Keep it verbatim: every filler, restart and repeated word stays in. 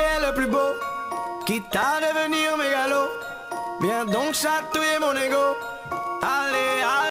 est le plus beau, quitte à devenir mégalo. Viens donc chatouiller mon ego.